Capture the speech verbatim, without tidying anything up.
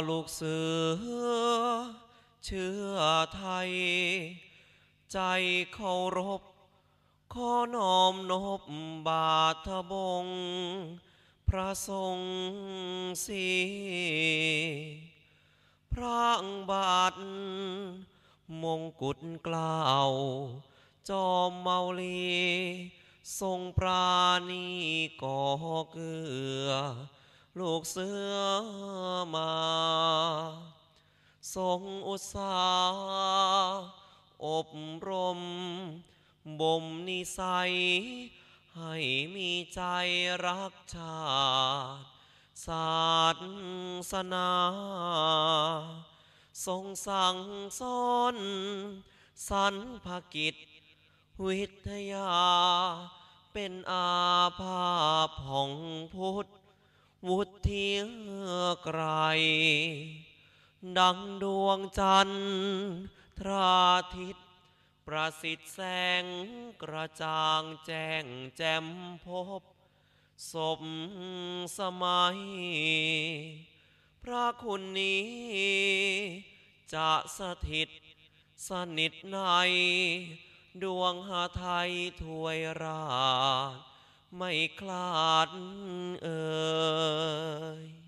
ลูกเสือเชื้อไทยใจเคารพขอน้อมนบบาทบงพระทรงศีพระบาทมงกุฎเกล้าจอมเมาลีทรงปราณีก่อเกือลูกเสือมาทรงอุตสาห์อบรมบ่มนิสัยให้มีใจรักชาติศาสนาทรงสั่งสอนสรรพกิจวิทยาเป็นอาภาพของพุทธวุฒิไกรดังดวงจันทร์ทราทิตประสิทธิ์แสงกระจ่างแจ้งแจ่มพบสมสมัยพระคุณนี้จะสถิตสนิทในดวงหาไทยถวยราชไม่คลาดเอ่ย